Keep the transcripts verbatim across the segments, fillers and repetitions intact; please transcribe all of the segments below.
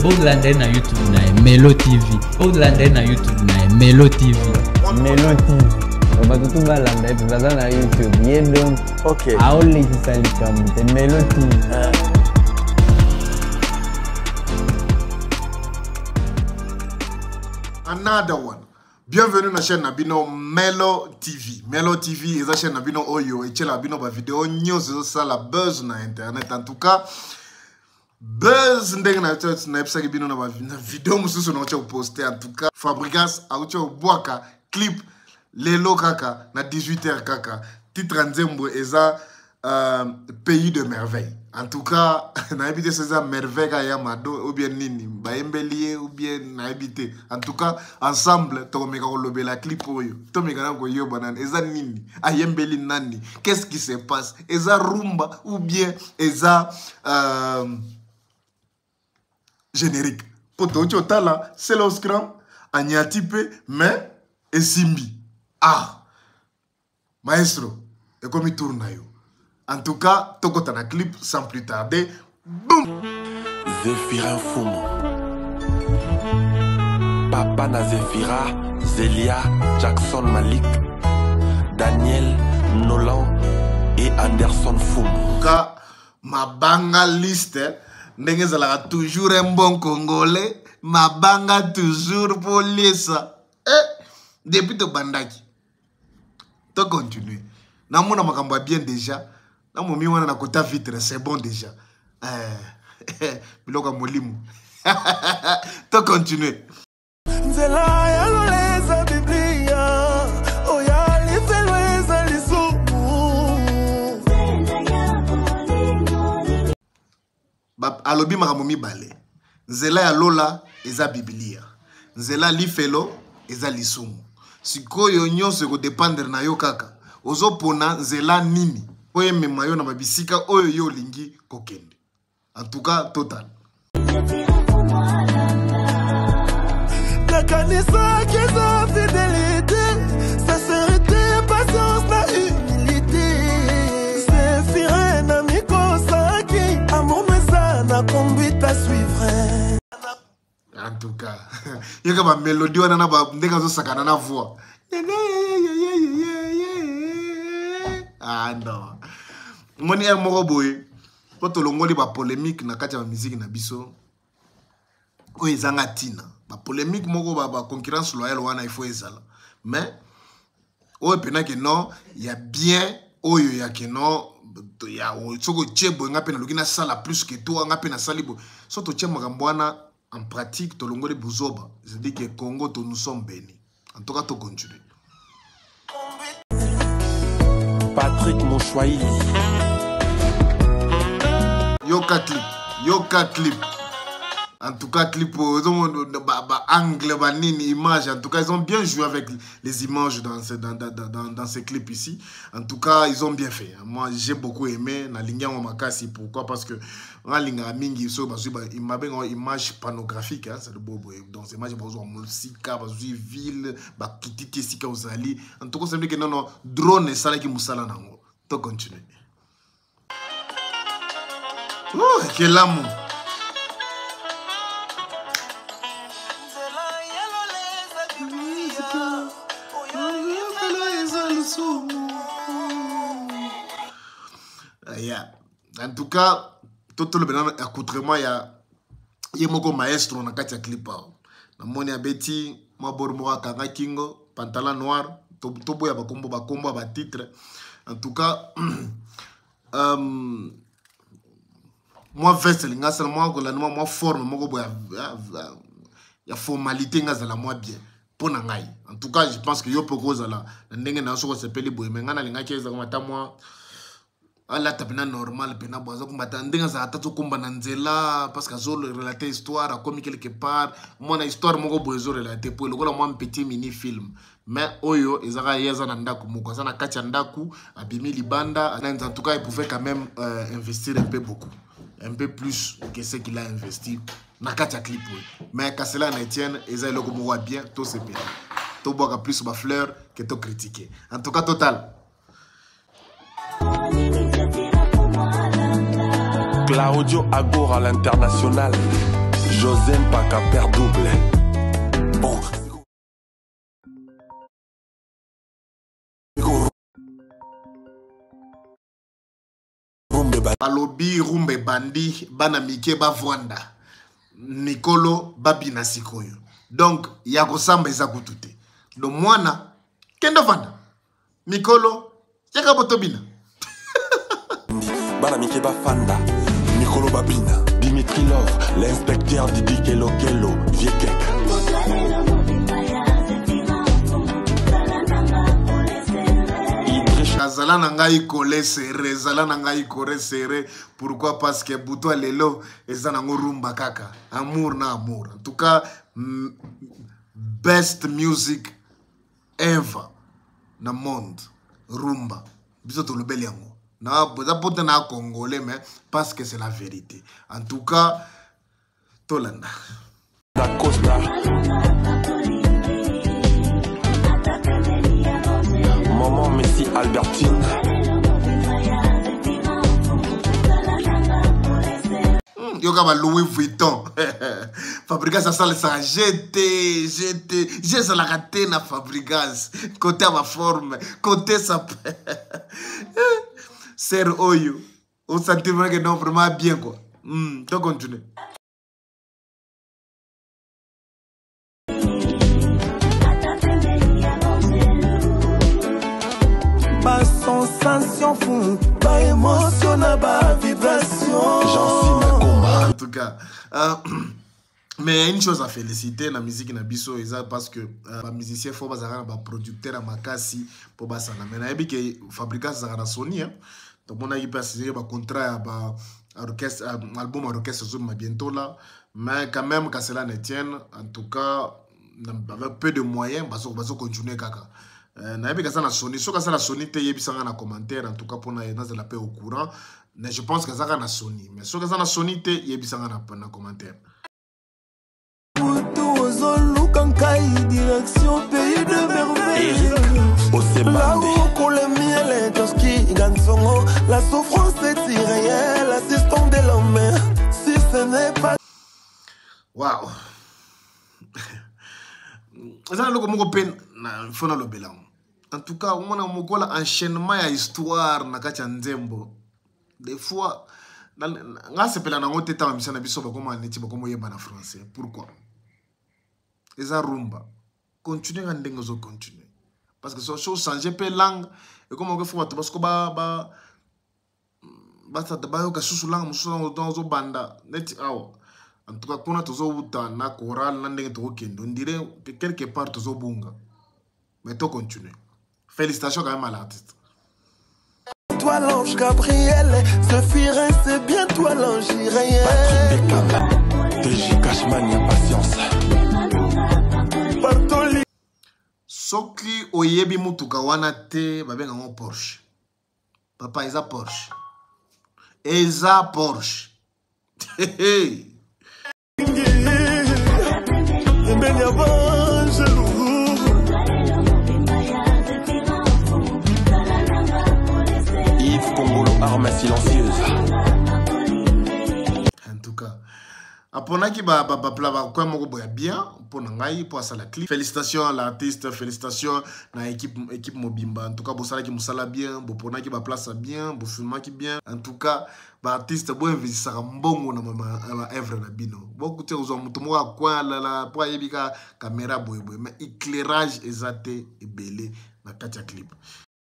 Boglander na YouTube na Melo T V. Boglander na YouTube na Melo T V. Melo T V. Batutu balanda tu baza na YouTube. Ye donc. Okay. Aoli kisali comme te Melo T V. Uh. Another one. Bienvenue dans la chaîne Nabino Melo T V. Melo T V est la chaîne Nabino Oyo et la Nabino ba vidéo news ça la buzz na internet. En tout cas, buzz ndenge na tete na epsa bino na ba vidéo mususu na cho poster. En tout cas, Fabrigas a ucho boaka clip lelo kaka na dix-huit heures kaka. Titre nzembo eza euh, pays de merveille. En tout cas, na habité ces merveilles ya mado ou bien nini, ba embelier ou bien na habité. En tout cas, ensemble, to meka ko lobe la clip oyo. To meka na ko yo banane, eza nini? Ayembeli nani? Qu'est-ce qui se passe? Eza rumba ou bien eza euh, générique. Poto chotala, c'est le scrum, anyatipe, mais et simbi. Ah, maestro, et comme il tourne yo. En tout cas, tokota na clip sans plus tarder. Boum! Zéphira Fumo. Papa na Zéphira, Zélia, Jackson Malik, Daniel, Nolan et Anderson Fumo. En tout cas, ma banga liste, ndenge zalaka toujours un bon Congolais, ma banga toujours police. Eh, depuis to bandaki. To continue. Namona makamba bien déjà. Na momi wana na kota vitre, c'est bon déjà. Euh, biloka molimu. To continue. Nzela ya loleza Biblia, oya lifelweza lisumu. Ba alobi makamomi bale. Nzela ya lola eza Biblia. Nzela lifelo eza lisumu. Sikoyo nyonso ko dépendre na yo kaka. Ozo pona nzela nini? Oye memayo na mabisika oyo yo lingi kokende. En tout cas, total. La kanisa keza fidélité, sincérité, patience, na humilité. C'est firé na mikosaki, amour mesa na conduite à suivre. En tout cas, il y a une mélodie wana na ba ndeka zo sakana na voix. Ah non. Moni er moko boye. Poto longoli ba polémique na kati ya musique na biso. O ezanga tina. Ba polémique moko ba, ba concurrence loyale wana il faut ezala. Mais o pena que non, il y a bien oyo ya que non ya soko chebo ngape na lukina sala plus que toi ngape na salibo. Soto chemo ngambwana en pratique to longoli buzoba. Je dis que Congo to nous sommes bénis. En tout cas to continue. Patrick Mouchouaïli. Yoka clip, Yoka clip. En tout cas, clip, ils ont bah, bah, angle, bah, nini, image. En tout cas, ils ont bien joué avec les images dans ce, dans, dans, dans, dans ces clips ici. En tout cas, ils ont bien fait. Moi, j'ai beaucoup aimé. Na linga makasi. Pourquoi? Parce que na linga mingi so bah, il m'a bien une image panographique. Hein, c'est le beau boy. Dans ces images, bah, musika, bah, ville, bah, kititi sika osali. En tout cas, c'est vrai que non, non, drone et ça là qui musala nango. To continue. Oh, quel amour! Yeah. En tout cas, tout le monde accoutrement, il y a il y a mon maestro na kati ya clip. Na moni abeti ma bormo kanga kingo, pantalon noir, to to boya ba kombo ba kombo ba titre. En tout cas, euh moi veste linga seulement que la moi forme moko boya ya formalité nga la moi bien pour ngai. En tout cas, je pense que yo poko zala ndenge na soko sepeli boye menga na linga keza kuma ta moi ala tapina normal pena boza kuma ta ndenge za tatu kumba na nzela parce que zo relater histoire a comme quelque part moi histoire moko boye zo relater pour le ko la moi petit mini film. Mais oyo ezaka yeza na ndaku moko za na kati ya ndaku abimi libanda. En tout cas, il pouvait quand même euh, investir un peu beaucoup. Un peu plus que ce qu'il a investi na kati ya clip. Mais quand cela n'etienne, ils ont le goût bien, tout c'est bien. Tout boire plus ma fleur que tout critiquer. En tout cas, total. Claudio Agor à l'international. José Mpaka père double. Bon. Balobi rumbe bandi bana mike bavwanda mikolo babina sikoyo. Donc ya kosamba eza kutute. Do mwana kendo vanda mikolo yaka botobina. Bana mike bafanda mikolo babina. Dimitri Love, l'inspecteur Didi Kelo Kelo, vieux kek. Zala nangai kole serré, zala nangai kore serré. Pourquoi? Parce que buto lelo eza nango rumba kaka. Amour na amour. En tout cas, best music ever na monde. Rumba. Biso to lobeli yango. Na boza pote na congolais mais parce que c'est la vérité. En tout cas, Tolanda. Da Costa. Maman Messi Albertine. Yoka ba Louis Vuitton. Fabregas ça sale ça jeté jeté j'ai ça la raté na Fabregas côté ma forme côté ça ser oyo au sentiment que non vraiment bien quoi. Hmm, donc continue. Pas sensation fou, pas émotion, pas vibration. J'en suis ma combat. En tout cas, euh, mais une chose à féliciter la musique na biso eza parce que euh, les musiciens faut bazara ba producteur à makasi pour basana. Mais na ebi que Fabregas zara Sony hein. Donc on a eu passé ba contrat ba orchestre album orchestre zoom bientôt là. Mais quand même quand cela ne tienne, en tout cas avec peu de moyens, baso baso continuer kaka. Na ebi kasa na Sony, so kasa na Sony te yebisanga na commentaire en tout cas pour na dans la paix au courant. Mais je pense que ça na Sony, mais so kasa na Sony te yebisanga na na commentaire. Direction pays de merveille. Là où qu'on le miel est dans ski gansongo, la souffrance est irréelle, assistant de l'homme. Si ce n'est pas. Waouh. Ça le comme pen na fona lo belang. En tout cas, on a mon gola enchaînement ya histoire na kati nzembo. Des fois nga sepela na ngote ta misana biso ba koma neti ba koma yeba na français. Pourquoi? Eza rumba. Continuez à ndenge zo continuer. Parce que so so changer pe langue et comme on veut faire parce que ba ba ba ça ba yo ka susu langue musu dans zo banda neti awo. En tout cas, quand on a toujours eu na choral, on dirait que quelque part toujours bunga. Mais tout continue. Félicitations quand même à l'artiste. Toi l'ange Gabriel, Zephyrin c'est bien toi l'ange Irène. Patrick Beckham, T J Cashman, y'a patience. Bartoli. Soki oyebi mutuka wana te, babenga ngo Porsche. Papa, eza Porsche. Eza Porsche. Hey. Yves Congolo, arme silencieuse. En tout cas, après qui ba ba ba ba quoi moko boya bien pour nangai pour ça la clip. Félicitations à l'artiste, félicitations à l'équipe équipe Mobimba. En tout cas, bo sala ki musala bien, bo pona ki ba place bien, bo filma ki bien. En tout cas, ba artiste bo investir mbongo na mama œuvre na bino. Beaucoup te uzo mutu mo kwa la la pour yebika caméra boy boy, mais éclairage exacté et belé na katia clip.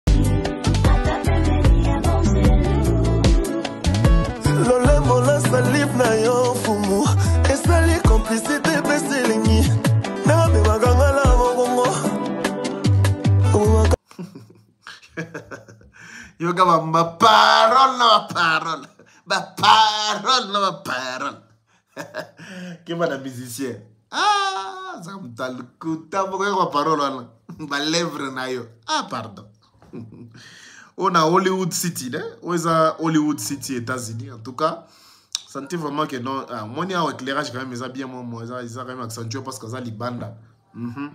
Lole mola salif na yo fumu esali complicité beselingi na be maganga la mongo. Yo kama ma parole na parole. Ba parole na parole. Qui va la musicien? Ah, ça me t'a le coup. T'as beaucoup de parole là. Ba lèvre na yo. Ah, pardon. On a Hollywood City, né? On a Hollywood City, États-Unis. En tout cas, sentez vraiment que non. Ah, moi, il y a un éclairage quand même, ils ont bien, moi, ils ont quand même accentué parce que ça, les bandes. Mhm.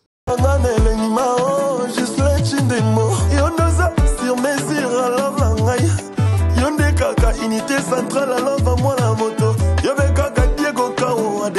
Sur mesure, alors la unité centrale, alors va moi la moto. Yo be kaka Diego Kao,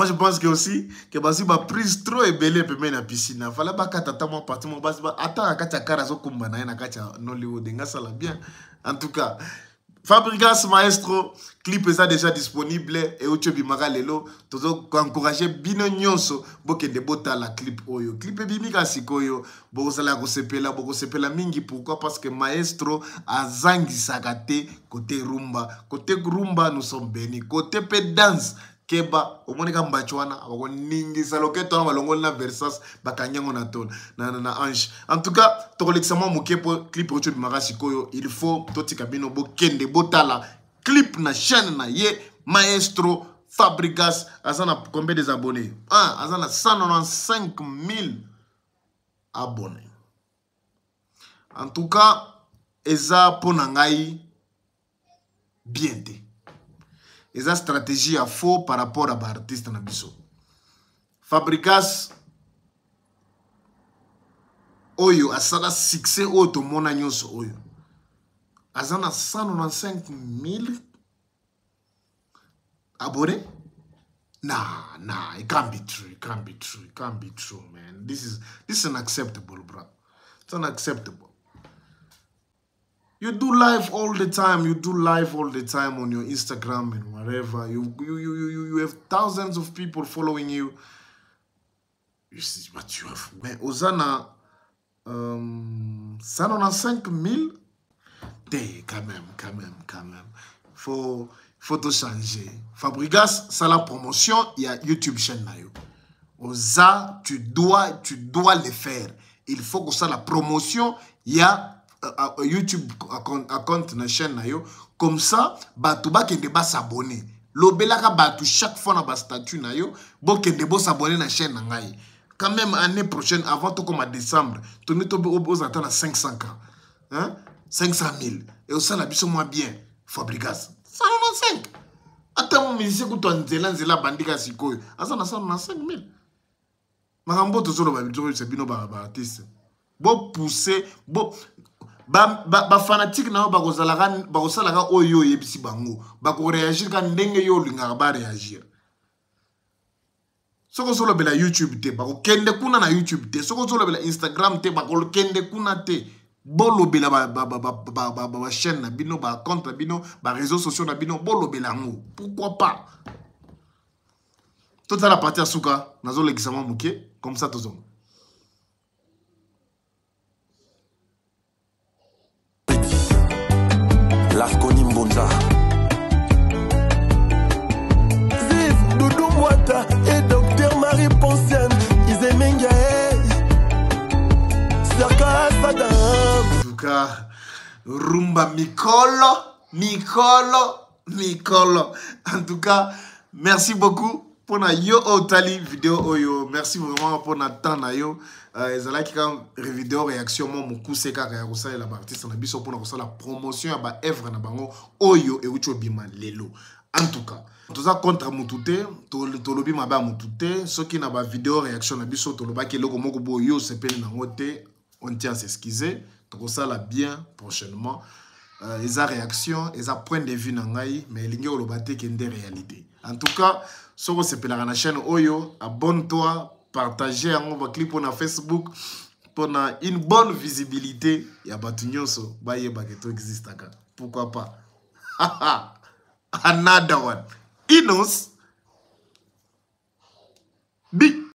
moi je pense que aussi que basi ba prise trop ebele pe na piscine fala ba katata mo parti mo basi ba ata akacha karazo kumba na na kacha Nollywood nga sala bien. En tout cas, Fabregas Maestro, clip est déjà disponible et au Tchobi Magalelo, toujours encourager bino nyonso, boke de bota la clip oyo. Clip est bimika sikoyo, boko sala ko sepela, boko sepela mingi. Pourquoi? Parce que Maestro a zangi sagate côté rumba. Côté rumba, nous sommes bénis. Côté pe dance, keba, au monika mbachwana, abako ningi saloke tona malongol na versas, bakanyango na ton, na na na ange. En tout cas, to l'examen moké pour clip au Tchobi Maga sikoyo, il faut toti kabino bo kende botala clip na chaîne na ye Maestro Fabregas. Azana combien des abonnés? Ah, azana cent quatre-vingt-quinze mille abonnés. En tout cas, eza ponangai bien te. Eza stratégie à faux par rapport à l'artiste na biso. Fabregas oyo asala succès oyo to mona nyonso oyo. Azana cent quatre-vingt-quinze mille abonnés? Nah, nah, it can't be true. It can't be true. It can't be true, man. This is this is unacceptable, bro. It's unacceptable. You do live all the time. You do live all the time on your Instagram and whatever. You you you you you have thousands of people following you. You see what you have. Mais Ozana, um, cent quatre-vingt-quinze mille. Quand même, quand même, quand même. Faut, faut tout changer. Fabregas, ça la promotion, il y a YouTube chaîne là. Oza, tu dois, tu dois le faire. Il faut que ça la promotion, il y a uh, uh, YouTube account na chaîne là. Comme ça, batu ba kende ba s'abonner. Lobelaka batu chaque fois na ba statut na yo, bo kende bo s'abonner na chaîne na ngai. Quand même année prochaine, avant tout comme à décembre, tu ne te aux attendre à cinq cents ans. Hein? cinq cent mille. Et au sein, la biso moins bien. Fabregas. cent quatre-vingt-cinq. Attends, mon musicien, quand tu as un zélan, zélan, bandika, sikoy. Ah, ça, cent quatre-vingt-cinq mille. Marambo, tout ça, c'est bino, bah, artiste. Bon, pousser, bon. Ba, ba, ba fanatique, na, ba, kozalaga, ba, kozalaga, oyo, yebisi, bango. Ba, ko réagir, quand ndenge yo, linga, ba, réagir. Soko solo bela YouTube te, ba, ko kende kuna na YouTube te. Soko solo bela Instagram te, ba, ko kende kuna te. Bolo bela ba ba ba ba ba ba ba chaîne na bino ba compte na bino ba réseaux sociaux na bino bolo bela ngo. Pourquoi pas? Toute la partie à souka nazo l'examen muké comme ça tous on. Larconi Mbonza Ziv Doudou Mwata et Docteur Marie Poncienne Izemenga Serka Sadam. En tout cas, Rumba Mikolo, Mikolo, Mikolo. En tout cas, merci beaucoup pour la yo otali vidéo oyo. Merci vraiment pour la temps na yo. Ezala ki quand vidéo réaction mo muku seka ka ko sala la artiste na biso pour na la promotion ya ba œuvre na bango oyo e ucho bima lelo. En tout cas, tout ça contre mutute, to to lobi maba mutute, ce qui na ba vidéo réaction na biso to loba ke loko moko bo yo sepeli na ngote. On tient à s'excuser. Donc ça là bien prochainement. Euh, les réactions, les points de vue nangai, mais il y a des réalités. En tout cas, si vous êtes sur la chaîne Oyo, abonne-toi, partagez un clip sur Facebook pour une bonne visibilité. Il y a des gens qui existent. Pourquoi pas? Another one. Inos. Big.